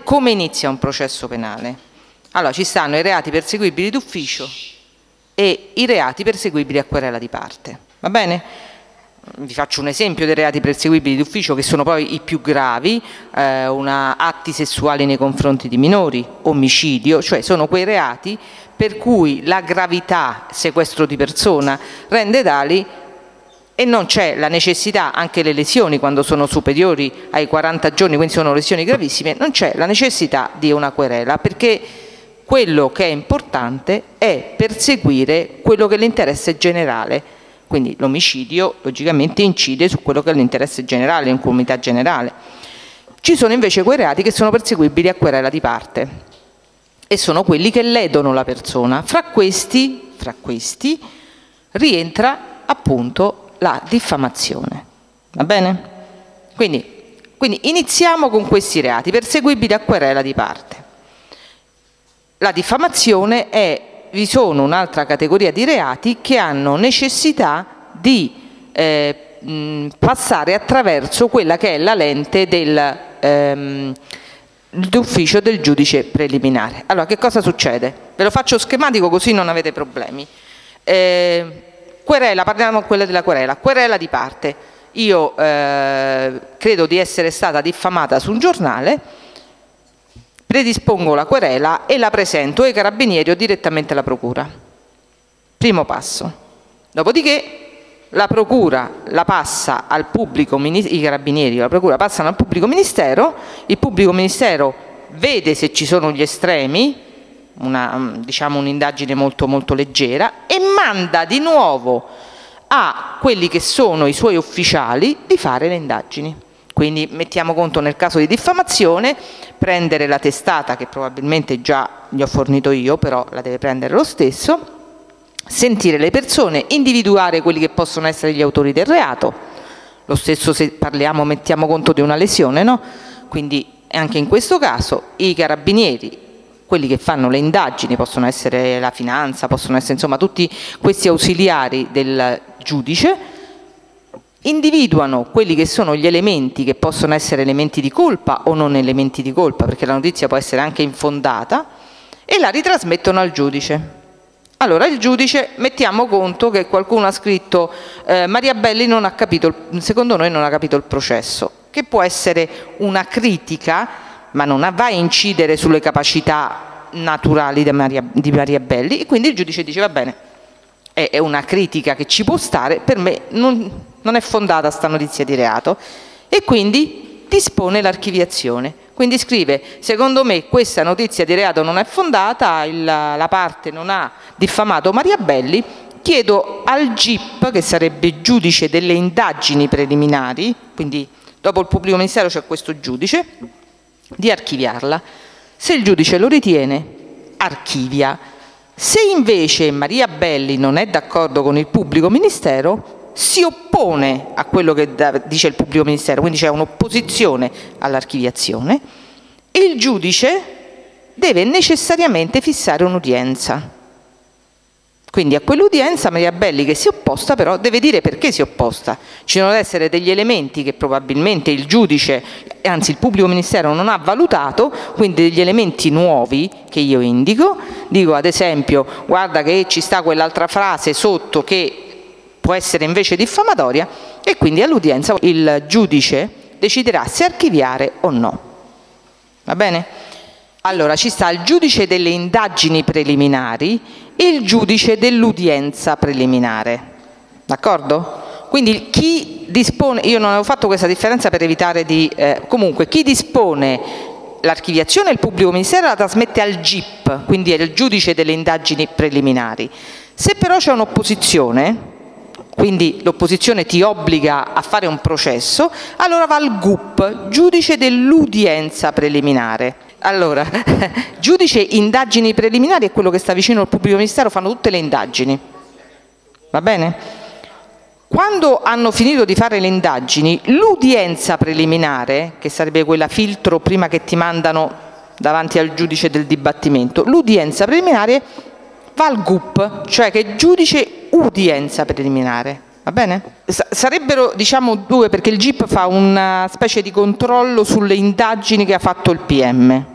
come inizia un processo penale? Allora, ci stanno i reati perseguibili d'ufficio e i reati perseguibili a querela di parte, va bene? Vi faccio un esempio dei reati perseguibili d'ufficio, che sono poi i più gravi: atti sessuali nei confronti di minori, omicidio, cioè sono quei reati per cui la gravità, sequestro di persona, rende tali e non c'è la necessità, anche le lesioni quando sono superiori ai 40 giorni, quindi sono lesioni gravissime, non c'è la necessità di una querela, perché quello che è importante è perseguire quello che è l'interesse generale. Quindi l'omicidio logicamente incide su quello che è l'interesse generale, l'incolumità generale. Ci sono invece quei reati che sono perseguibili a querela di parte e sono quelli che ledono la persona. Fra questi rientra appunto la diffamazione, va bene? Quindi iniziamo con questi reati perseguibili a querela di parte. La diffamazione vi sono un'altra categoria di reati che hanno necessità di passare attraverso quella che è la lente d'ufficio del giudice preliminare. Allora, che cosa succede? Ve lo faccio schematico così non avete problemi. Querela, parliamo quella della querela. Querela di parte. Io credo di essere stata diffamata su un giornale, predispongo la querela e la presento ai carabinieri o direttamente alla procura. Primo passo. Dopodiché la procura la passa al pubblico ministero, i carabinieri o la procura passano al pubblico ministero, il pubblico ministero vede se ci sono gli estremi, diciamo un'indagine molto molto leggera, e manda di nuovo a quelli che sono i suoi ufficiali di fare le indagini. Quindi mettiamo conto, nel caso di diffamazione, prendere la testata, che probabilmente già gli ho fornito io, però la deve prendere lo stesso, sentire le persone, individuare quelli che possono essere gli autori del reato, lo stesso se parliamo, mettiamo conto di una lesione, no? Quindi anche in questo caso i carabinieri, quelli che fanno le indagini, possono essere la finanza, possono essere insomma tutti questi ausiliari del giudice, individuano quelli che sono gli elementi che possono essere elementi di colpa o non elementi di colpa, perché la notizia può essere anche infondata, e la ritrasmettono al giudice. Allora il giudice, mettiamo conto che qualcuno ha scritto Maria Belli non ha capito, secondo noi non ha capito il processo, che può essere una critica, ma non va a incidere sulle capacità naturali di Maria Belli, e quindi il giudice dice va bene, è una critica che ci può stare, per me non è fondata sta notizia di reato, e quindi dispone l'archiviazione. Quindi scrive: secondo me questa notizia di reato non è fondata, la parte non ha diffamato Maria Belli, chiedo al GIP, che sarebbe giudice delle indagini preliminari, quindi dopo il pubblico ministero c'è questo giudice, di archiviarla. Se il giudice lo ritiene, archivia. Se invece Maria Belli non è d'accordo con il pubblico ministero, si oppone a quello che dice il pubblico ministero, quindi c'è un'opposizione all'archiviazione, e il giudice deve necessariamente fissare un'udienza. Quindi a quell'udienza Maria Belli, che si è opposta, però deve dire perché si è opposta. Ci devono essere degli elementi che probabilmente il giudice, anzi il pubblico ministero, non ha valutato, quindi degli elementi nuovi che io indico. Dico ad esempio: guarda che ci sta quell'altra frase sotto che può essere invece diffamatoria, e quindi all'udienza il giudice deciderà se archiviare o no. Va bene? Allora ci sta il giudice delle indagini preliminari e il giudice dell'udienza preliminare, d'accordo? Quindi chi dispone, io non avevo fatto questa differenza per evitare di, comunque chi dispone l'archiviazione, il pubblico ministero la trasmette al GIP, quindi è il giudice delle indagini preliminari. Se però c'è un'opposizione, quindi l'opposizione ti obbliga a fare un processo, allora va al GUP, giudice dell'udienza preliminare. Allora, giudice indagini preliminari è quello che sta vicino al pubblico ministero, fanno tutte le indagini, va bene? Quando hanno finito di fare le indagini, l'udienza preliminare, che sarebbe quella filtro prima che ti mandano davanti al giudice del dibattimento, l'udienza preliminare va al GUP, cioè che è giudice udienza preliminare, va bene? Sarebbero, diciamo, due, perché il GIP fa una specie di controllo sulle indagini che ha fatto il PM.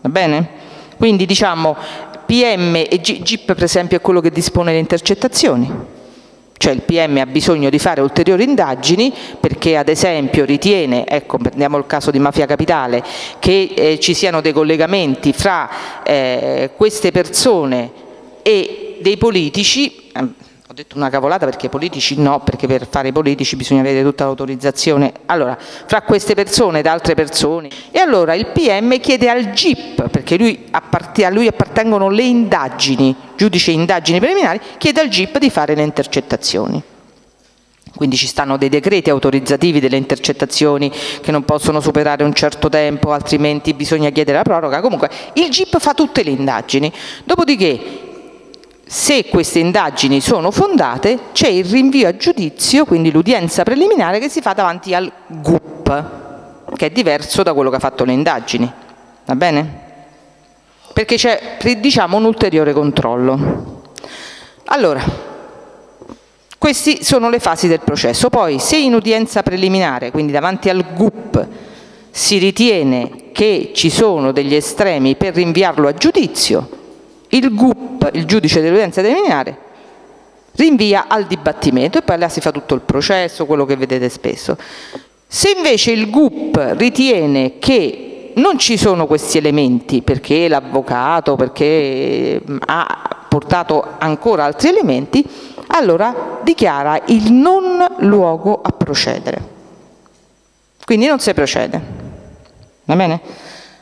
va bene? Quindi diciamo PM e GIP per esempio è quello che dispone le intercettazioni, cioè il PM ha bisogno di fare ulteriori indagini perché ad esempio ritiene, ecco prendiamo il caso di Mafia Capitale, che ci siano dei collegamenti fra queste persone e dei politici. Ho detto una cavolata perché politici no, perché per fare i politici bisogna avere tutta l'autorizzazione. Allora, fra queste persone ed altre persone. E allora il PM chiede al GIP, perché a lui appartengono le indagini, giudice indagini preliminari, chiede al GIP di fare le intercettazioni. Quindi ci stanno dei decreti autorizzativi delle intercettazioni che non possono superare un certo tempo, altrimenti bisogna chiedere la proroga. Comunque il GIP fa tutte le indagini. Dopodiché, se queste indagini sono fondate, c'è il rinvio a giudizio, quindi l'udienza preliminare che si fa davanti al GUP, che è diverso da quello che ha fatto le indagini, va bene? Perché c'è, diciamo, un ulteriore controllo. Allora, queste sono le fasi del processo. Poi, se in udienza preliminare, quindi davanti al GUP, si ritiene che ci sono degli estremi per rinviarlo a giudizio, il GUP, il giudice dell'udienza preliminare, rinvia al dibattimento e poi là si fa tutto il processo, quello che vedete spesso. Se invece il GUP ritiene che non ci sono questi elementi, perché l'avvocato, perché ha portato ancora altri elementi, allora dichiara il non luogo a procedere. Quindi non si procede. Va bene?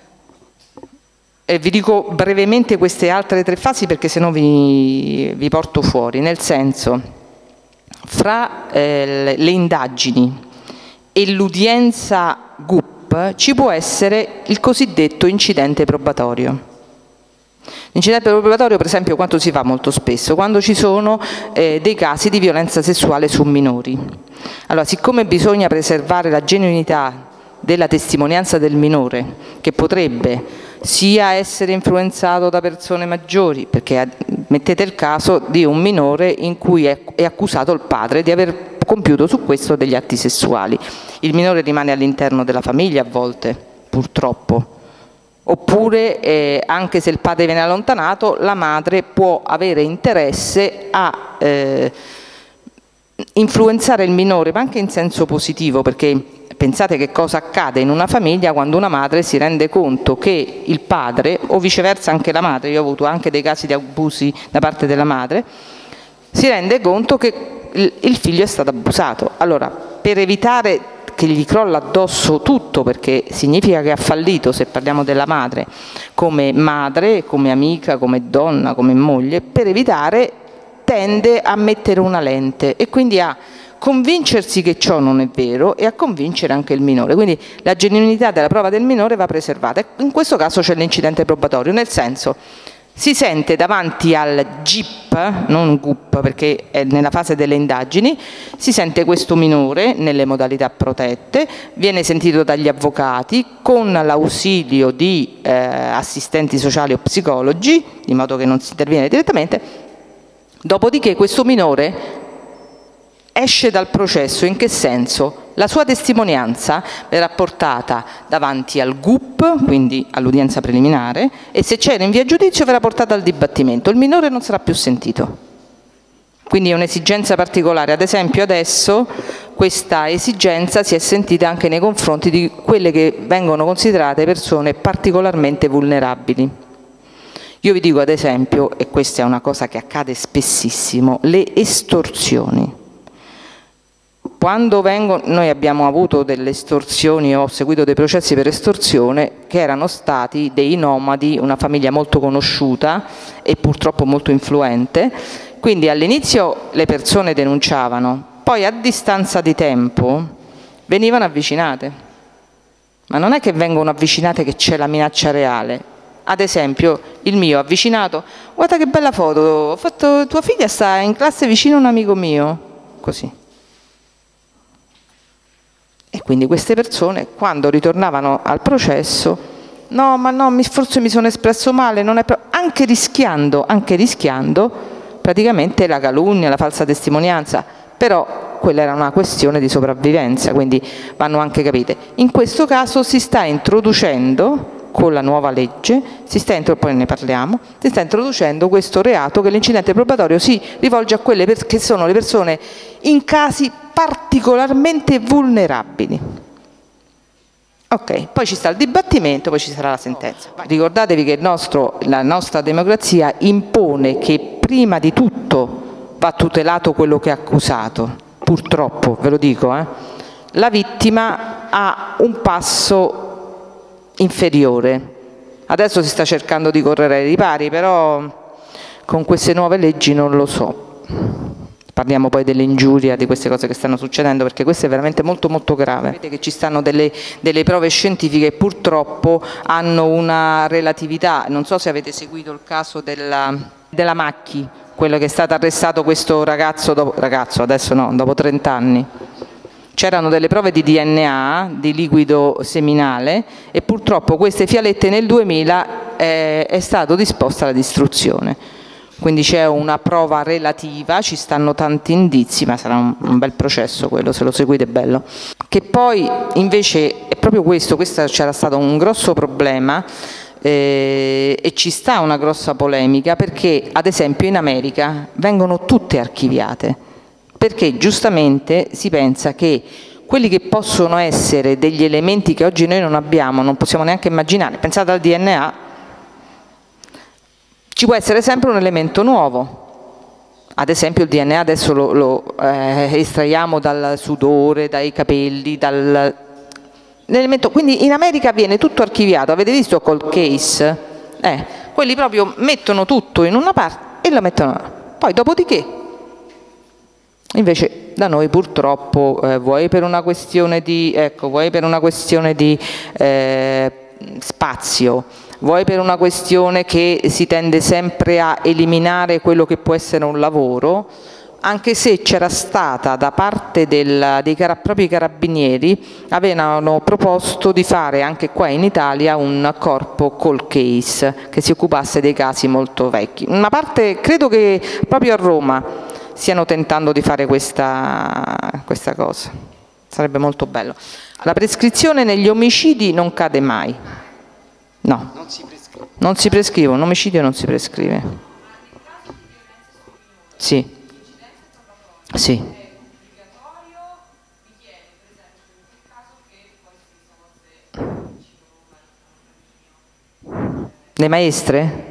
Vi dico brevemente queste altre 3 fasi perché sennò vi porto fuori, nel senso, fra le indagini e l'udienza GUP ci può essere il cosiddetto incidente probatorio. L'incidente probatorio per esempio quando si fa molto spesso? Quando ci sono dei casi di violenza sessuale su minori. Allora, siccome bisogna preservare la genuinità della testimonianza del minore, che potrebbe sia essere influenzato da persone maggiori, perché mettete il caso di un minore in cui è accusato il padre di aver compiuto su questo degli atti sessuali. Il minore rimane all'interno della famiglia a volte, purtroppo. Oppure anche se il padre viene allontanato, la madre può avere interesse a influenzare il minore, ma anche in senso positivo, perché pensate che cosa accade in una famiglia quando una madre si rende conto che il padre, o viceversa anche la madre, io ho avuto anche dei casi di abusi da parte della madre, si rende conto che il figlio è stato abusato. Allora, per evitare che gli crolla addosso tutto, perché significa che ha fallito, se parliamo della madre, come amica, come donna, come moglie, per evitare tende a mettere una lente e quindi a convincersi che ciò non è vero e a convincere anche il minore. Quindi la genuinità della prova del minore va preservata. In questo caso c'è l'incidente probatorio, nel senso si sente davanti al GIP, non GUP perché è nella fase delle indagini, si sente questo minore nelle modalità protette, viene sentito dagli avvocati con l'ausilio di assistenti sociali o psicologi, in modo che non si interviene direttamente. Dopodiché questo minore esce dal processo. In che senso? La sua testimonianza verrà portata davanti al GUP, quindi all'udienza preliminare, e se c'è rinvio a giudizio verrà portata al dibattimento. Il minore non sarà più sentito. Quindi è un'esigenza particolare. Ad esempio adesso questa esigenza si è sentita anche nei confronti di quelle che vengono considerate persone particolarmente vulnerabili. Io vi dico ad esempio, e questa è una cosa che accade spessissimo, le estorsioni. Quando noi abbiamo avuto delle estorsioni, ho seguito dei processi per estorsione che erano stati dei nomadi, una famiglia molto conosciuta e purtroppo molto influente, quindi all'inizio le persone denunciavano, poi a distanza di tempo venivano avvicinate, ma non è che vengono avvicinate che c'è la minaccia reale. Ad esempio il mio avvicinato, guarda che bella foto, ho fatto, tua figlia sta in classe vicino a un amico mio, così. E quindi queste persone, quando ritornavano al processo, no, ma no, forse mi sono espresso male, non è anche rischiando praticamente la calunnia, la falsa testimonianza, però quella era una questione di sopravvivenza, quindi vanno anche capite. In questo caso si sta introducendo con la nuova legge, poi ne parliamo, si sta introducendo questo reato che l'incidente probatorio si rivolge a quelle che sono le persone in casi particolarmente vulnerabili. Ok, poi ci sta il dibattimento, poi ci sarà la sentenza. Ricordatevi che la nostra democrazia impone che prima di tutto va tutelato quello che è accusato, purtroppo, ve lo dico, la vittima ha un passo inferiore. Adesso si sta cercando di correre ai ripari, però con queste nuove leggi non lo so. Parliamo poi dell'ingiuria, di queste cose che stanno succedendo, perché questo è veramente molto molto grave. Vedete che ci stanno delle prove scientifiche che purtroppo hanno una relatività. Non so se avete seguito il caso della Macchi, quello che è stato arrestato questo ragazzo, adesso no, dopo 30 anni. C'erano delle prove di DNA, di liquido seminale, e purtroppo queste fialette nel 2000 è stato disposta la distruzione. Quindi c'è una prova relativa, ci stanno tanti indizi, ma sarà un bel processo quello, se lo seguite è bello. Che poi invece è proprio questo c'era stato un grosso problema e ci sta una grossa polemica, perché ad esempio in America vengono tutte archiviate. Perché giustamente si pensa che quelli che possono essere degli elementi che oggi noi non abbiamo, non possiamo neanche immaginare, pensate al DNA, ci può essere sempre un elemento nuovo. Ad esempio il DNA adesso lo estraiamo dal sudore, dai capelli, quindi in America viene tutto archiviato. Avete visto Cold Case? Quelli proprio mettono tutto in una parte e lo mettono, poi dopodiché. Invece da noi purtroppo, vuoi per una questione di spazio, vuoi per una questione che si tende sempre a eliminare quello che può essere un lavoro, anche se c'era stata da parte dei propri carabinieri, avevano proposto di fare anche qua in Italia un corpo cold case che si occupasse dei casi molto vecchi. Una parte, credo che proprio a Roma stiano tentando di fare questa cosa. Sarebbe molto bello. La prescrizione negli omicidi non cade mai. No, non si prescrive, un omicidio non si prescrive. Sì. Sì. Le maestre?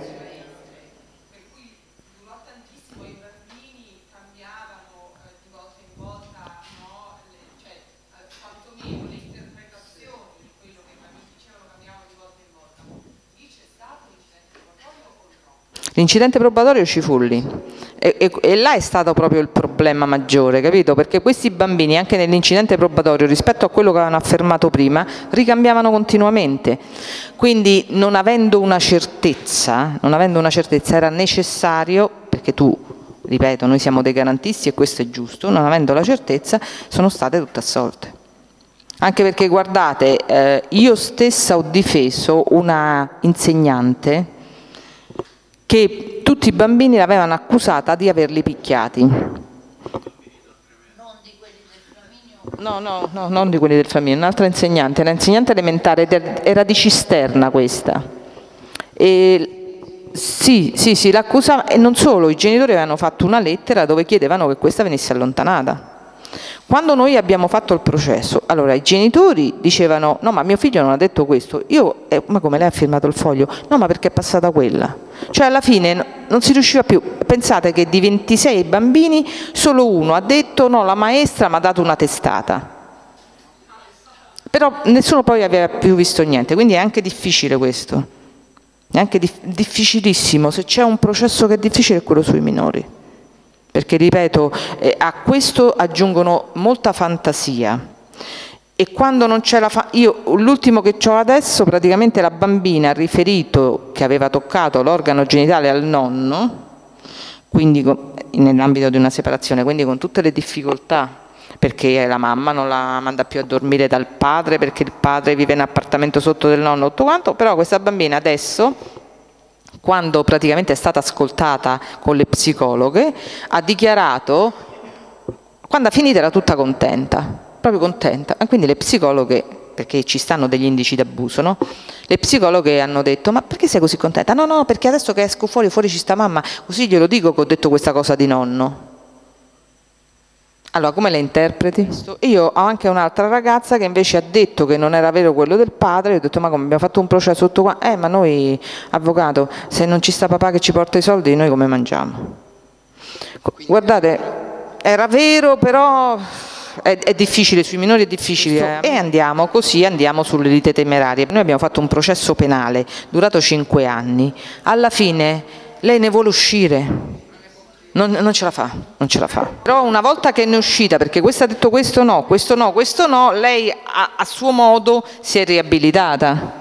L'incidente probatorio ci fu lì e là è stato proprio il problema maggiore, capito? Perché questi bambini anche nell'incidente probatorio rispetto a quello che avevano affermato prima ricambiavano continuamente, quindi non avendo una certezza era necessario, perché ripeto, noi siamo dei garantisti e questo è giusto, non avendo la certezza sono state tutte assolte. Anche perché guardate, io stessa ho difeso una insegnante che tutti i bambini l'avevano accusata di averli picchiati. Non di quelli del Flaminio? No, non di quelli del Flaminio, un'altra insegnante, un'insegnante elementare, era di Cisterna questa. Sì, l'accusava, e non solo, i genitori avevano fatto una lettera dove chiedevano che questa venisse allontanata. Quando noi abbiamo fatto il processo, allora i genitori dicevano no, ma mio figlio non ha detto questo. Ma come, lei ha firmato il foglio? No, ma perché è passata quella? Cioè alla fine non si riusciva più. Pensate che di 26 bambini solo uno ha detto no, la maestra mi ha dato una testata, però nessuno poi aveva più visto niente, quindi è anche difficile questo, è anche difficilissimo. Se c'è un processo che è difficile è quello sui minori, perché ripeto, a questo aggiungono molta fantasia, e quando non c'è l'ultimo che ho adesso, praticamente la bambina ha riferito che aveva toccato l'organo genitale al nonno, quindi nell'ambito di una separazione, quindi con tutte le difficoltà, perché la mamma non la manda più a dormire dal padre, perché il padre vive in appartamento sotto del nonno, tutto quanto. Però questa bambina adesso, quando praticamente è stata ascoltata con le psicologhe, ha dichiarato, quando ha finito era tutta contenta, proprio contenta, e quindi le psicologhe perché ci stanno degli indici d'abuso, no? Le psicologhe hanno detto: ma perché sei così contenta? No, no, perché adesso che esco fuori ci sta mamma, così glielo dico che ho detto questa cosa di nonno. Allora, come le interpreti? Io ho anche un'altra ragazza che invece ha detto che non era vero quello del padre. Io ho detto: ma come, abbiamo fatto un processo tutto qua? Ma noi, avvocato, se non ci sta papà che ci porta i soldi, noi come mangiamo? Guardate, era vero, però è difficile, sui minori è difficile. E andiamo sulle liti temerarie. Noi abbiamo fatto un processo penale durato 5 anni. Alla fine lei ne vuole uscire. Non ce la fa, non ce la fa. Però una volta che ne è uscita, perché questa ha detto questo no, questo no, questo no, lei a suo modo si è riabilitata.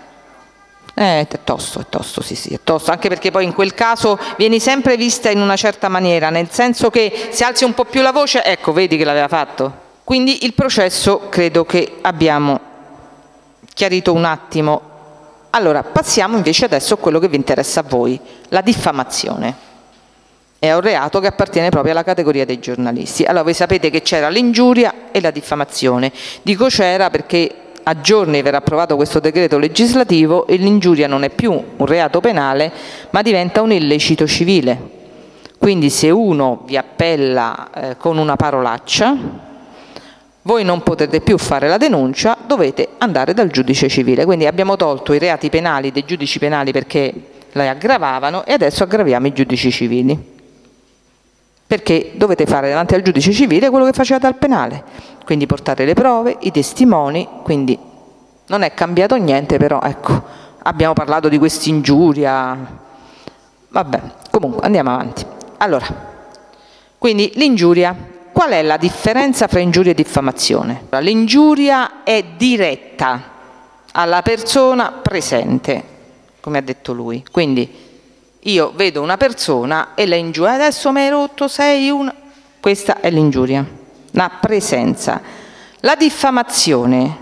È tosto, sì, è tosto, anche perché poi in quel caso vieni sempre vista in una certa maniera, nel senso che se alzi un po' più la voce, ecco, vedi che l'aveva fatto. Quindi il processo credo che abbiamo chiarito un attimo. Allora, passiamo invece adesso a quello che vi interessa a voi, la diffamazione. È un reato che appartiene proprio alla categoria dei giornalisti. Allora, voi sapete che c'era l'ingiuria e la diffamazione. Dico c'era perché a giorni verrà approvato questo decreto legislativo e l'ingiuria non è più un reato penale, ma diventa un illecito civile. Quindi se uno vi appella con una parolaccia, voi non potete più fare la denuncia, dovete andare dal giudice civile. Quindi abbiamo tolto i reati penali dei giudici penali perché la aggravavano e adesso aggraviamo i giudici civili. Perché dovete fare davanti al giudice civile quello che facevate al penale, quindi portare le prove, i testimoni, quindi non è cambiato niente, però ecco, abbiamo parlato di quest'ingiuria, vabbè, comunque andiamo avanti. Allora, quindi l'ingiuria, qual è la differenza fra ingiuria e diffamazione? L'ingiuria è diretta alla persona presente, come ha detto lui, quindi io vedo una persona e la ingiuria, adesso mi hai rotto, sei una... Questa è l'ingiuria, la presenza. La diffamazione,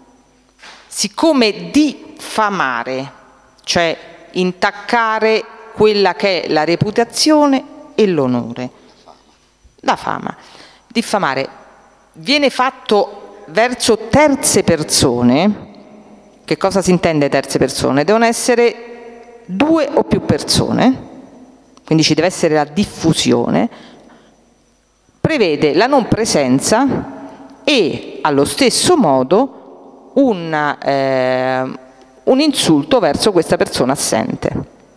siccome diffamare, cioè intaccare quella che è la reputazione e l'onore, la fama, diffamare, viene fatto verso terze persone. Che cosa si intende terze persone? Devono essere 2 o più persone, quindi ci deve essere la diffusione, prevede la non presenza e allo stesso modo un insulto verso questa persona assente.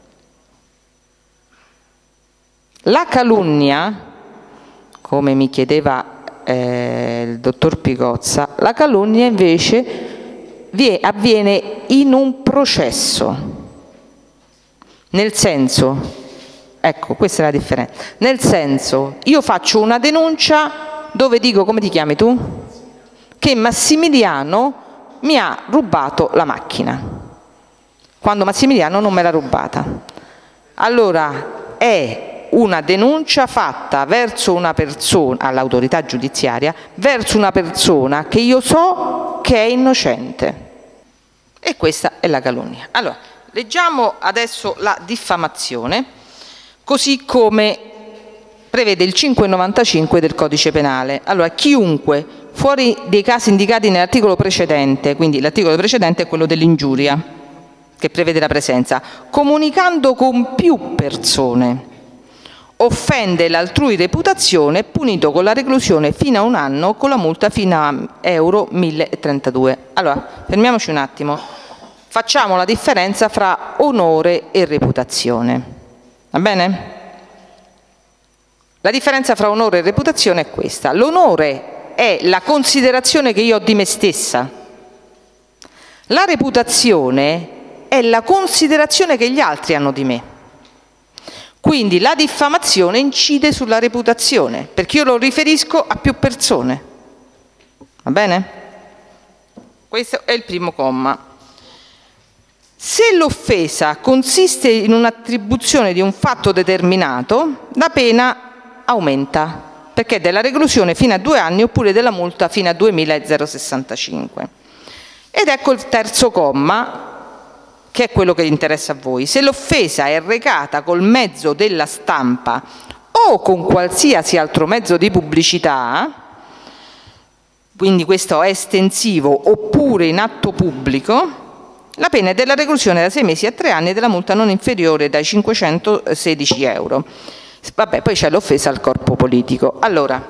La calunnia, come mi chiedeva il dottor Picozza, la calunnia invece avviene in un processo. Nel senso, ecco, questa è la differenza, nel senso, io faccio una denuncia dove dico, come ti chiami tu? Che Massimiliano mi ha rubato la macchina, quando Massimiliano non me l'ha rubata. Allora, è una denuncia fatta verso una persona, all'autorità giudiziaria, verso una persona che io so che è innocente. E questa è la calunnia. Allora, leggiamo adesso la diffamazione, così come prevede il 595 del Codice Penale. Allora, chiunque, fuori dei casi indicati nell'articolo precedente, quindi l'articolo precedente è quello dell'ingiuria, che prevede la presenza, comunicando con più persone, offende l'altrui reputazione, è punito con la reclusione fino a 1 anno, con la multa fino a euro 1032. Allora, fermiamoci un attimo. Facciamo la differenza fra onore e reputazione, va bene? La differenza fra onore e reputazione è questa. L'onore è la considerazione che io ho di me stessa. La reputazione è la considerazione che gli altri hanno di me. Quindi la diffamazione incide sulla reputazione, perché io lo riferisco a più persone. Va bene? Questo è il primo comma. Se l'offesa consiste in un'attribuzione di un fatto determinato, la pena aumenta, perché è della reclusione fino a 2 anni oppure della multa fino a 2.065. Ed ecco il terzo comma, che è quello che interessa a voi. Se l'offesa è recata col mezzo della stampa o con qualsiasi altro mezzo di pubblicità, quindi questo è estensivo, oppure in atto pubblico, la pena è della reclusione da 6 mesi a 3 anni e della multa non inferiore dai 516 euro. Vabbè, poi c'è l'offesa al corpo politico. Allora,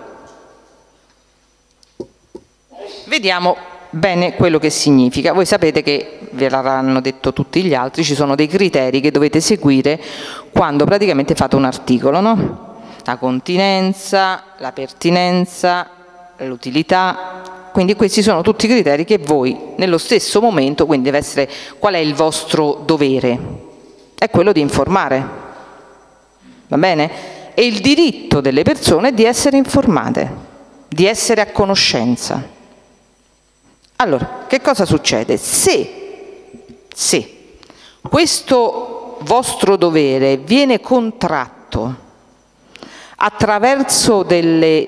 vediamo bene quello che significa. Voi sapete che, ve l'avranno detto tutti gli altri, ci sono dei criteri che dovete seguire quando praticamente fate un articolo, no? La continenza, la pertinenza, l'utilità, quindi questi sono tutti i criteri che voi nello stesso momento, quindi deve essere qual è il vostro dovere? È quello di informare, va bene? E il diritto delle persone è di essere informate, di essere a conoscenza. Allora, che cosa succede? Se questo vostro dovere viene contratto attraverso delle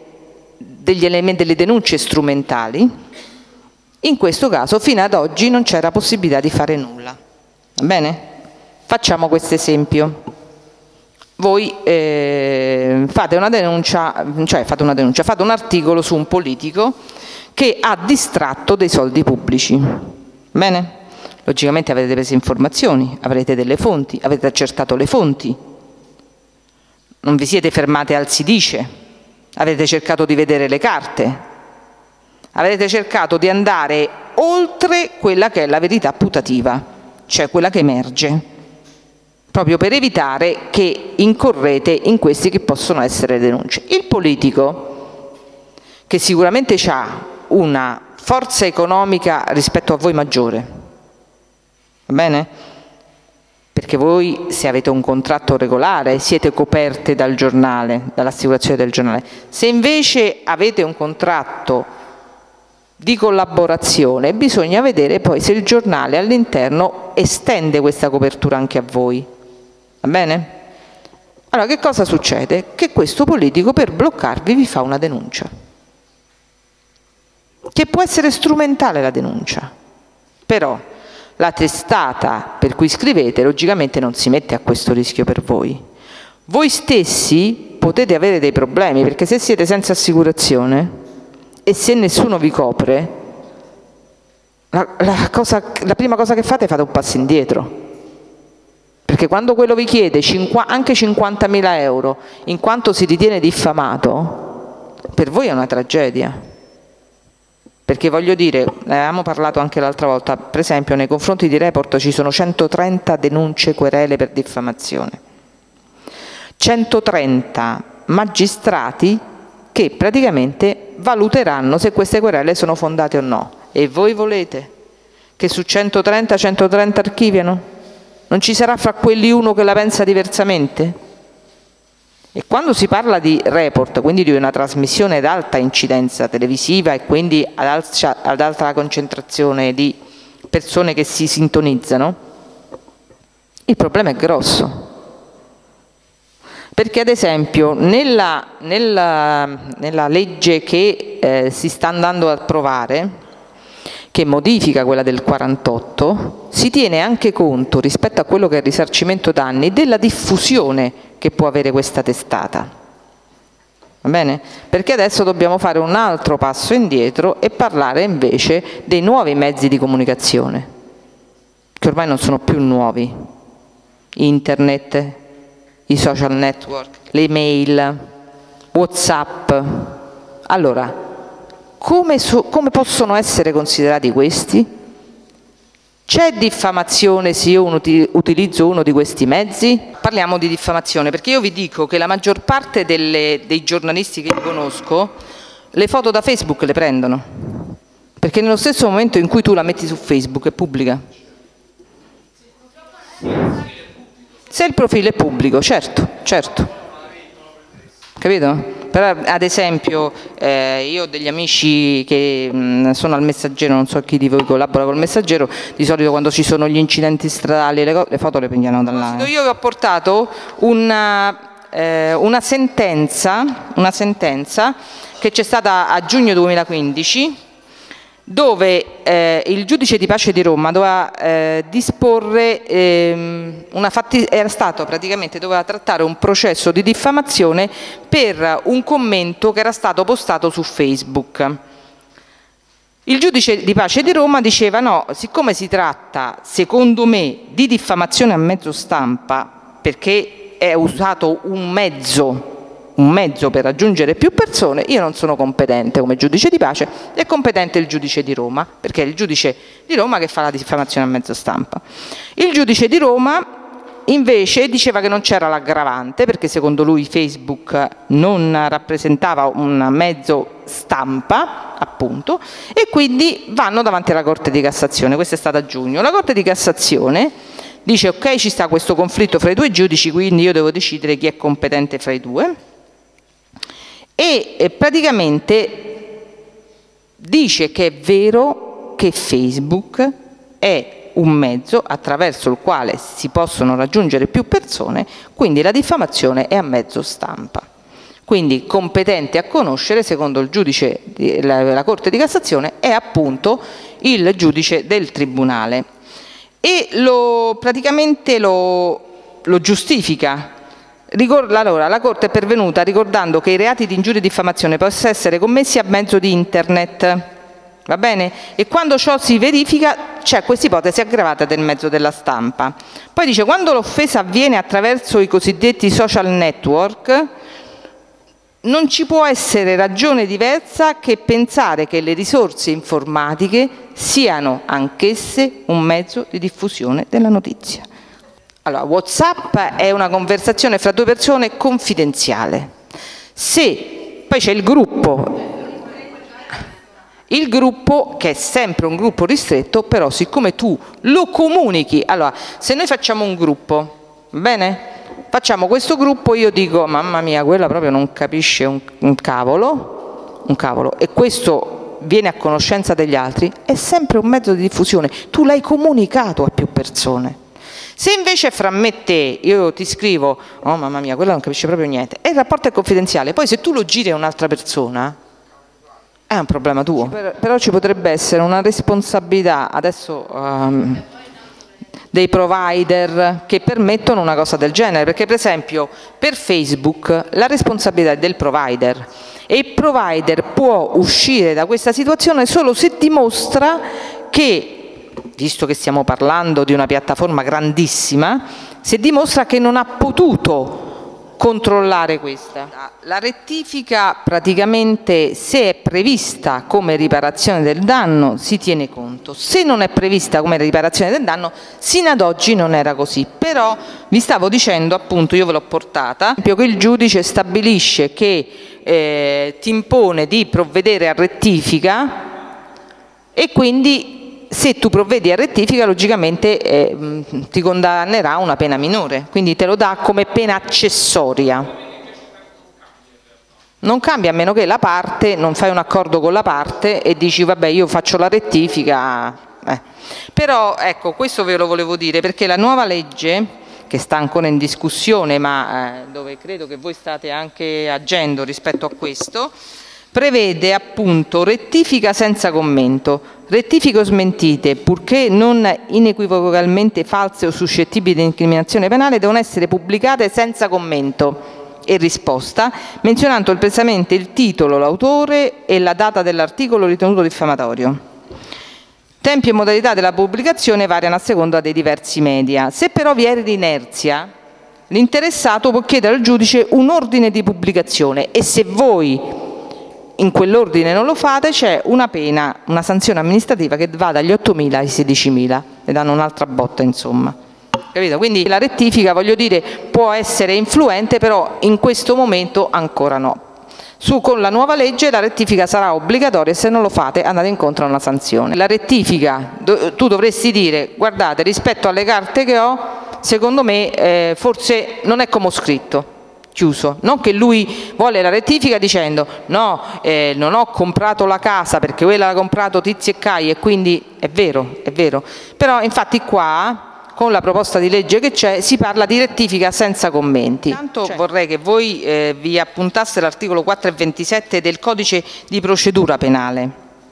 denunce strumentali, in questo caso fino ad oggi non c'era possibilità di fare nulla. Va bene? Facciamo questo esempio. Voi fate una denuncia, fate un articolo su un politico che ha distratto dei soldi pubblici. Bene? Logicamente avete preso informazioni, avrete delle fonti, avete accertato le fonti. Non vi siete fermate al si dice, avete cercato di vedere le carte, avete cercato di andare oltre quella che è la verità putativa, cioè quella che emerge, proprio per evitare che incorrete in questi che possono essere denunce. Il politico, che sicuramente ha una forza economica rispetto a voi maggiore, va bene? Perché voi, se avete un contratto regolare, siete coperte dal giornale, dall'assicurazione del giornale. Se invece avete un contratto di collaborazione, bisogna vedere poi se il giornale all'interno estende questa copertura anche a voi. Va bene? Allora, che cosa succede? Che questo politico per bloccarvi vi fa una denuncia. Che può essere strumentale la denuncia, però la testata per cui scrivete logicamente non si mette a questo rischio per voi. Voi stessi potete avere dei problemi, perché se siete senza assicurazione e se nessuno vi copre, la prima cosa che fate è fate un passo indietro. Perché quando quello vi chiede anche 50.000 euro in quanto si ritiene diffamato, per voi è una tragedia. Perché voglio dire, ne avevamo parlato anche l'altra volta, per esempio nei confronti di Report ci sono 130 denunce querele per diffamazione. 130 magistrati che praticamente valuteranno se queste querele sono fondate o no. E voi volete che su 130 archiviano? Non ci sarà fra quelli uno che la pensa diversamente? E quando si parla di Report, quindi di una trasmissione ad alta incidenza televisiva e quindi ad alta concentrazione di persone che si sintonizzano, il problema è grosso. Perché ad esempio nella legge che si sta andando a approvare, che modifica quella del 48, si tiene anche conto, rispetto a quello che è il risarcimento danni, della diffusione che può avere questa testata. Va bene? Perché adesso dobbiamo fare un altro passo indietro e parlare invece dei nuovi mezzi di comunicazione, che ormai non sono più nuovi. Internet, i social network, le email, WhatsApp. Allora, come possono essere considerati questi? C'è diffamazione se io utilizzo uno di questi mezzi? Parliamo di diffamazione perché io vi dico che la maggior parte dei giornalisti che io conosco le foto da Facebook le prendono, perché nello stesso momento in cui tu la metti su Facebook è pubblica. Se il profilo è pubblico, certo. Capito? Però ad esempio io ho degli amici che sono al Messaggero, non so chi di voi collabora col Messaggero, di solito quando ci sono gli incidenti stradali le foto le prendiamo da là. Io vi ho portato una sentenza che c'è stata a giugno 2015, dove il giudice di pace di Roma doveva disporre doveva trattare un processo di diffamazione per un commento che era stato postato su Facebook. Il giudice di pace di Roma diceva no, siccome si tratta, secondo me, di diffamazione a mezzo stampa, perché è usato un mezzo per raggiungere più persone, io non sono competente come giudice di pace, è competente il giudice di Roma, perché è il giudice di Roma che fa la diffamazione a mezzo stampa. Il giudice di Roma invece diceva che non c'era l'aggravante, perché secondo lui Facebook non rappresentava un mezzo stampa, appunto, e quindi vanno davanti alla Corte di Cassazione. Questo è stato a giugno. La Corte di Cassazione dice ok, ci sta questo conflitto fra i due giudici, quindi io devo decidere chi è competente fra i due, e praticamente dice che è vero che Facebook è un mezzo attraverso il quale si possono raggiungere più persone, quindi la diffamazione è a mezzo stampa. Quindi competente a conoscere, secondo il giudice della Corte di Cassazione, è appunto il giudice del Tribunale. E praticamente lo giustifica. Allora, la Corte è pervenuta ricordando che i reati di ingiuria e diffamazione possono essere commessi a mezzo di Internet, va bene? E quando ciò si verifica c'è questa ipotesi aggravata del mezzo della stampa. Poi dice, quando l'offesa avviene attraverso i cosiddetti social network, non ci può essere ragione diversa che pensare che le risorse informatiche siano anch'esse un mezzo di diffusione della notizia. Allora, WhatsApp è una conversazione fra due persone confidenziale. Se poi c'è il gruppo che è sempre un gruppo ristretto, però siccome tu lo comunichi, allora se noi facciamo un gruppo, bene? Facciamo questo gruppo, io dico mamma mia, quella proprio non capisce un cavolo, e questo viene a conoscenza degli altri, è sempre un mezzo di diffusione, tu l'hai comunicato a più persone. Se invece fra me e te io ti scrivo oh mamma mia, quella non capisce proprio niente, e il rapporto è confidenziale, poi se tu lo giri a un'altra persona è un problema tuo. Però ci potrebbe essere una responsabilità adesso dei provider che permettono una cosa del genere, perché per esempio per Facebook la responsabilità è del provider e il provider può uscire da questa situazione solo se dimostra che, visto che stiamo parlando di una piattaforma grandissima, se dimostra che non ha potuto controllare questa. La rettifica praticamente, se è prevista come riparazione del danno, si tiene conto. Se non è prevista come riparazione del danno, sino ad oggi non era così. Però vi stavo dicendo, appunto, io ve l'ho portata, che il giudice stabilisce che ti impone di provvedere a rettifica e quindi se tu provvedi a rettifica logicamente ti condannerà a una pena minore, quindi te lo dà come pena accessoria. Non cambia a meno che la parte, non fai un accordo con la parte e dici vabbè io faccio la rettifica. Però ecco, questo ve lo volevo dire perché la nuova legge, che sta ancora in discussione ma dove credo che voi state anche agendo rispetto a questo, prevede appunto rettifica senza commento, rettifiche o smentite, purché non inequivocalmente false o suscettibili di incriminazione penale, devono essere pubblicate senza commento e risposta, menzionando espressamente il titolo, l'autore e la data dell'articolo ritenuto diffamatorio. Tempi e modalità della pubblicazione variano a seconda dei diversi media. Se però vi è l'inerzia, l'interessato può chiedere al giudice un ordine di pubblicazione e se voi in quell'ordine non lo fate c'è una pena, una sanzione amministrativa che va dagli 8.000 ai 16.000, le danno un'altra botta insomma. Capito? Quindi la rettifica, voglio dire, può essere influente, però in questo momento ancora no. Con la nuova legge la rettifica sarà obbligatoria e se non lo fate andate incontro a una sanzione. La rettifica, tu dovresti dire, guardate, rispetto alle carte che ho, secondo me forse non è come ho scritto. Chiuso. Non che lui vuole la rettifica dicendo no, non ho comprato la casa perché quella l'ha comprato Tizio e Caio e quindi è vero, però infatti qua con la proposta di legge che c'è si parla di rettifica senza commenti. Intanto vorrei che voi vi appuntaste l'articolo 427 del codice di procedura penale.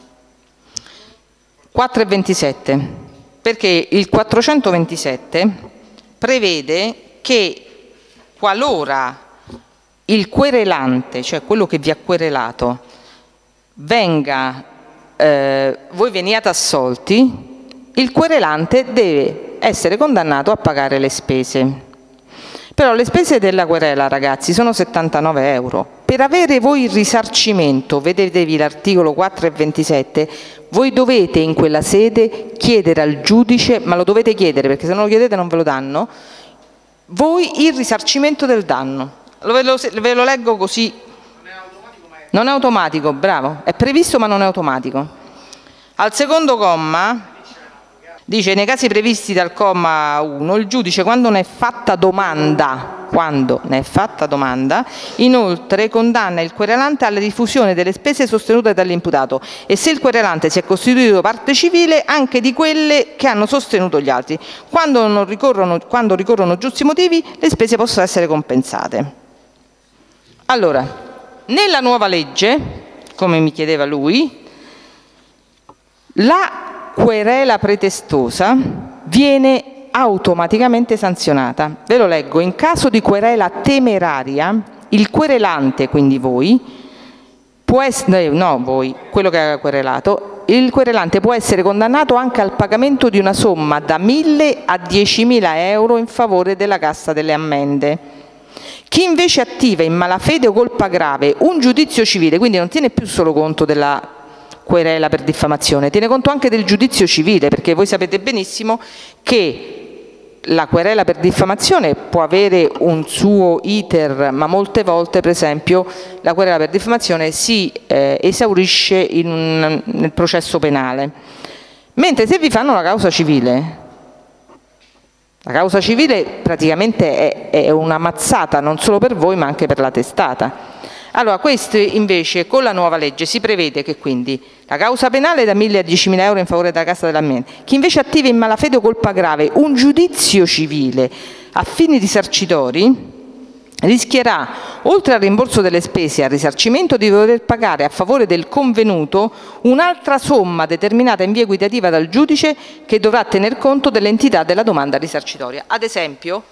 427, perché il 427 prevede che qualora il querelante, cioè quello che vi ha querelato, venga voi veniate assolti, il querelante deve essere condannato a pagare le spese. Però le spese della querela, ragazzi, sono 79 euro. Per avere voi il risarcimento, vedetevi l'articolo 4 e 27, voi dovete in quella sede chiedere al giudice, ma lo dovete chiedere perché se non lo chiedete non ve lo danno, voi il risarcimento del danno. Ve lo leggo così. Non è automatico, bravo, è previsto ma non è automatico. Al secondo comma dice: nei casi previsti dal comma 1 il giudice, quando ne è fatta domanda, inoltre condanna il querelante alla diffusione delle spese sostenute dall'imputato e, se il querelante si è costituito parte civile, anche di quelle che hanno sostenuto gli altri. Quando ricorrono giusti motivi, le spese possono essere compensate. Allora, nella nuova legge, come mi chiedeva lui, la querela pretestosa viene automaticamente sanzionata. Ve lo leggo: in caso di querela temeraria, il querelante, quindi voi, quello che ha querelato, il querelante può essere condannato anche al pagamento di una somma da 1.000 a 10.000 euro in favore della Cassa delle Ammende. Chi invece attiva in malafede o colpa grave un giudizio civile, quindi non tiene più solo conto della querela per diffamazione, tiene conto anche del giudizio civile, perché voi sapete benissimo che la querela per diffamazione può avere un suo iter, ma molte volte, per esempio, la querela per diffamazione si esaurisce nel processo penale. Mentre se vi fanno la causa civile praticamente è una mazzata non solo per voi ma anche per la testata. Allora, questo invece con la nuova legge si prevede che quindi la causa penale da 1.000 a 10.000 euro in favore della Cassa dell'Ammende. Chi invece attiva in malafede o colpa grave un giudizio civile a fini risarcitori rischierà, oltre al rimborso delle spese e al risarcimento, di dover pagare a favore del convenuto un'altra somma determinata in via equitativa dal giudice, che dovrà tener conto dell'entità della domanda risarcitoria. Ad esempio,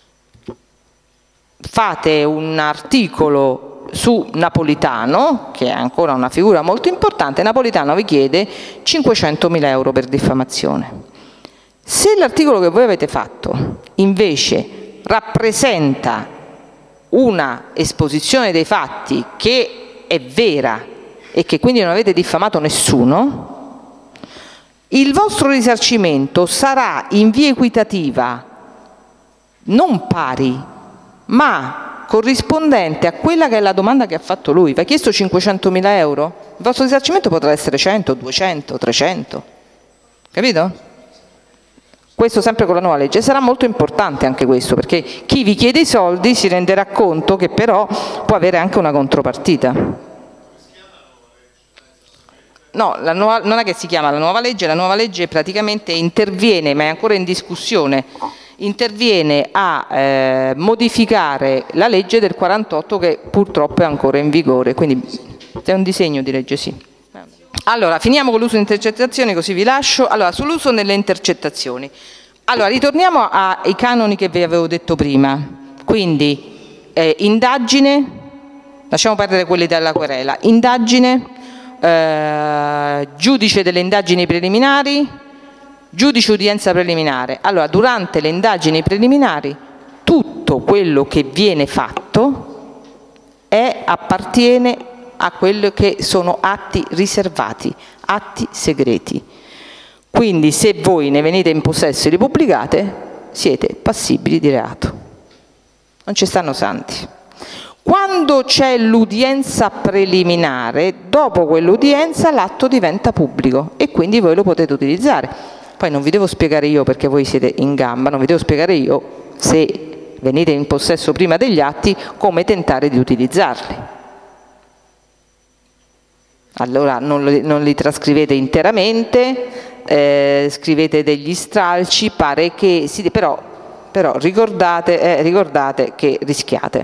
fate un articolo su Napolitano, che è ancora una figura molto importante. Napolitano vi chiede 500.000 euro per diffamazione. Se l'articolo che voi avete fatto invece rappresenta una esposizione dei fatti che è vera e che quindi non avete diffamato nessuno, il vostro risarcimento sarà in via equitativa non pari, ma corrispondente a quella che è la domanda che ha fatto lui. Vi ha chiesto 500.000 euro? Il vostro risarcimento potrà essere 100, 200, 300. Capito? Questo sempre con la nuova legge. Sarà molto importante anche questo, perché chi vi chiede i soldi si renderà conto che però può avere anche una contropartita. No, non è che si chiama la nuova legge praticamente interviene, ma è ancora in discussione, interviene a modificare la legge del 48 che purtroppo è ancora in vigore, quindi è un disegno di legge, sì. Allora, finiamo con l'uso di intercettazioni, così vi lascio. Allora, sull'uso delle intercettazioni. Allora, ritorniamo ai canoni che vi avevo detto prima. Quindi, indagine, lasciamo perdere quelli della querela, indagine, giudice delle indagini preliminari, giudice udienza preliminare. Allora, durante le indagini preliminari, tutto quello che viene fatto appartiene a quelli che sono atti riservati, atti segreti. Quindi se voi ne venite in possesso e li pubblicate, siete passibili di reato. Non ci stanno santi. Quando c'è l'udienza preliminare, dopo quell'udienza l'atto diventa pubblico e quindi voi lo potete utilizzare. Poi non vi devo spiegare io, perché voi siete in gamba, non vi devo spiegare io, se venite in possesso prima degli atti, come tentare di utilizzarli. Allora non li trascrivete interamente, scrivete degli stralci, pare che però ricordate che rischiate.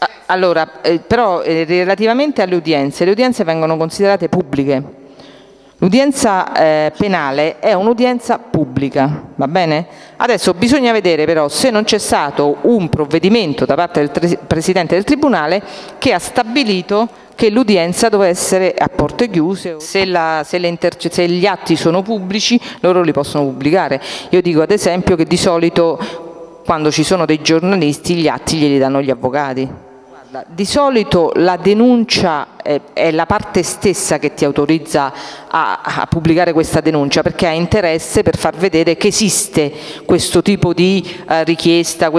Allora, però relativamente alle udienze, le udienze vengono considerate pubbliche, L'udienza penale è un'udienza pubblica, va bene? Adesso bisogna vedere però se non c'è stato un provvedimento da parte del Presidente del Tribunale che ha stabilito che l'udienza deve essere a porte chiuse. Se gli atti sono pubblici, loro li possono pubblicare. Io dico ad esempio che di solito quando ci sono dei giornalisti gli atti glieli danno gli avvocati. Di solito la denuncia è la parte stessa che ti autorizza a pubblicare questa denuncia, perché ha interesse per far vedere che esiste questo tipo di richiesta,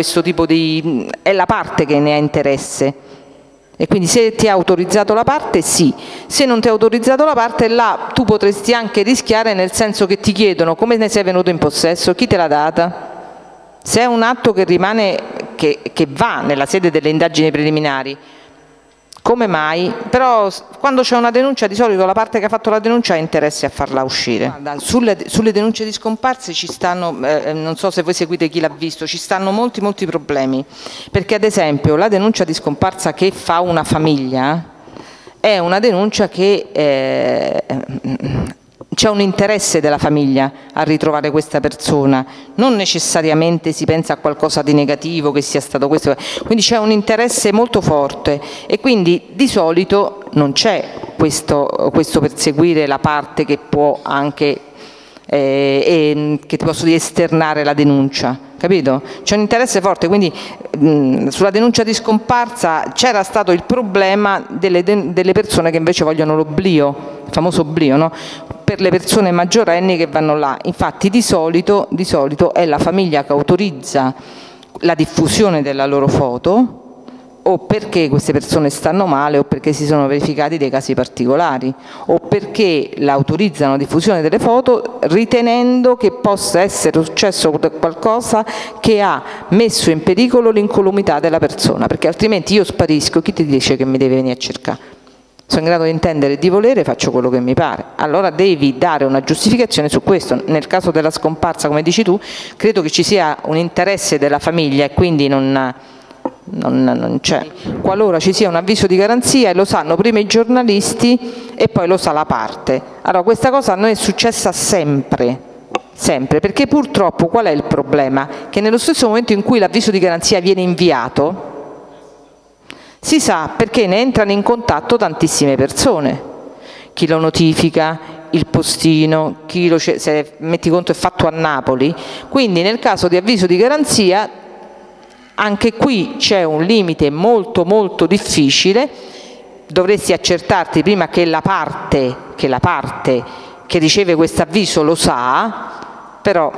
è la parte che ne ha interesse. E quindi se ti ha autorizzato la parte, sì. Se non ti ha autorizzato la parte, là tu potresti anche rischiare, nel senso che ti chiedono come ne sei venuto in possesso, chi te l'ha data. Se è un atto che rimane, che va nella sede delle indagini preliminari, come mai? Però quando c'è una denuncia di solito la parte che ha fatto la denuncia ha interesse a farla uscire. Guarda, sulle denunce di scomparse ci stanno, non so se voi seguite Chi l'ha visto, ci stanno molti problemi, perché ad esempio la denuncia di scomparsa che fa una famiglia è una denuncia che c'è un interesse della famiglia a ritrovare questa persona, non necessariamente si pensa a qualcosa di negativo, che sia stato questo, quindi c'è un interesse molto forte e quindi di solito non c'è questo perseguire la parte che può anche che ti posso dire esternare la denuncia, capito? C'è un interesse forte, quindi sulla denuncia di scomparsa c'era stato il problema delle persone che invece vogliono l'oblio, il famoso oblio, no? Per le persone maggiorenni che vanno là. Infatti di solito è la famiglia che autorizza la diffusione della loro foto, o perché queste persone stanno male o perché si sono verificati dei casi particolari o perché l'autorizzano la diffusione delle foto ritenendo che possa essere successo qualcosa che ha messo in pericolo l'incolumità della persona, perché altrimenti io sparisco, chi ti dice che mi deve venire a cercare? Sono in grado di intendere e di volere, faccio quello che mi pare. Allora devi dare una giustificazione su questo. Nel caso della scomparsa, come dici tu, credo che ci sia un interesse della famiglia e quindi non c'è. Qualora ci sia un avviso di garanzia, e lo sanno prima i giornalisti e poi lo sa la parte. Allora questa cosa a noi è successa sempre, perché purtroppo qual è il problema? Che nello stesso momento in cui l'avviso di garanzia viene inviato, si sa perché ne entrano in contatto tantissime persone, chi lo notifica, il postino, se metti conto è fatto a Napoli, quindi nel caso di avviso di garanzia anche qui c'è un limite molto difficile, dovresti accertarti prima che la parte che riceve questo avviso lo sa, però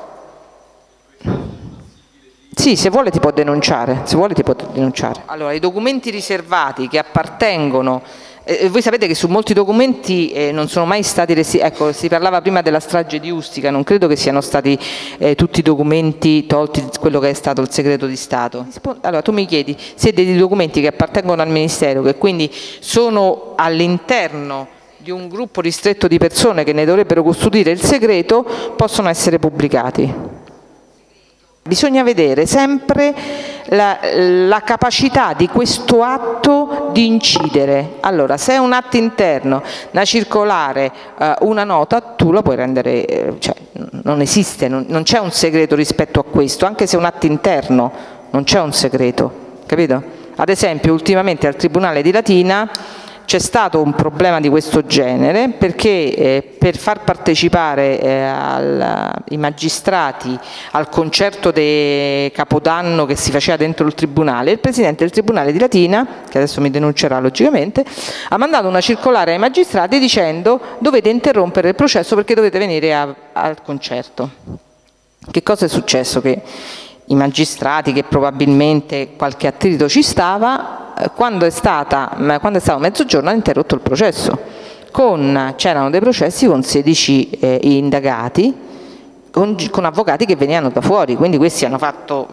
sì, se vuole ti può denunciare, Allora, i documenti riservati che appartengono, voi sapete che su molti documenti non sono mai stati ecco, si parlava prima della strage di Ustica, non credo che siano stati tutti i documenti tolti quello che è stato il segreto di Stato. Allora tu mi chiedi se dei documenti che appartengono al Ministero, che quindi sono all'interno di un gruppo ristretto di persone che ne dovrebbero custodire il segreto, possono essere pubblicati. Bisogna vedere sempre la capacità di questo atto di incidere. Allora, se è un atto interno, una circolare, una nota, tu la puoi rendere, cioè non esiste, non c'è un segreto rispetto a questo, anche se è un atto interno, non c'è un segreto, capito? Ad esempio, ultimamente al Tribunale di Latina c'è stato un problema di questo genere perché per far partecipare i magistrati al concerto di Capodanno che si faceva dentro il Tribunale, il Presidente del Tribunale di Latina, che adesso mi denuncerà logicamente, ha mandato una circolare ai magistrati dicendo dovete interrompere il processo perché dovete venire al concerto. Che cosa è successo? Che i magistrati, che probabilmente qualche attrito ci stava, quando è stato mezzogiorno hanno interrotto il processo. C'erano dei processi con 16 indagati, con avvocati che venivano da fuori, quindi questi hanno fatto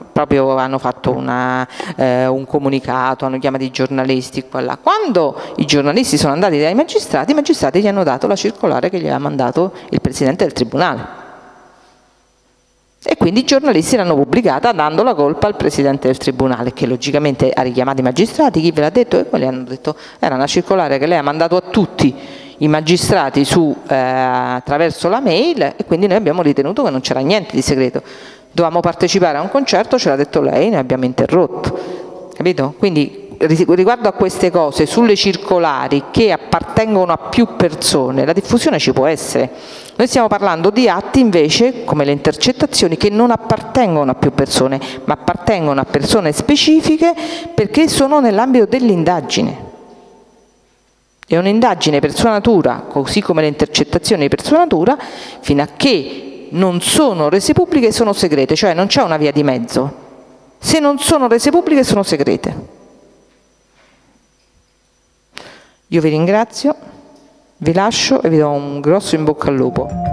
un comunicato, hanno chiamato i giornalisti qua e là. Quando i giornalisti sono andati dai magistrati, i magistrati gli hanno dato la circolare che gli aveva mandato il Presidente del Tribunale. E quindi i giornalisti l'hanno pubblicata dando la colpa al Presidente del Tribunale, che logicamente ha richiamato i magistrati, chi ve l'ha detto? E quelli hanno detto era una circolare che lei ha mandato a tutti i magistrati attraverso la mail, e quindi noi abbiamo ritenuto che non c'era niente di segreto. Dovevamo partecipare a un concerto, ce l'ha detto lei, noi abbiamo interrotto, capito? Quindi riguardo a queste cose, sulle circolari che appartengono a più persone, la diffusione ci può essere. Noi stiamo parlando di atti invece, come le intercettazioni, che non appartengono a più persone, ma appartengono a persone specifiche perché sono nell'ambito dell'indagine. È un'indagine per sua natura, così come le intercettazioni per sua natura, fino a che non sono rese pubbliche sono segrete, cioè non c'è una via di mezzo. Se non sono rese pubbliche sono segrete. Io vi ringrazio, vi lascio e vi do un grosso in bocca al lupo.